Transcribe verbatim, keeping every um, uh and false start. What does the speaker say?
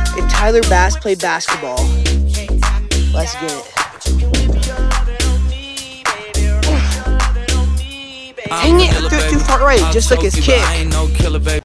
if Tyler Bass played basketball. Let's get it. Dang it, I threw it too far right, just like his kick.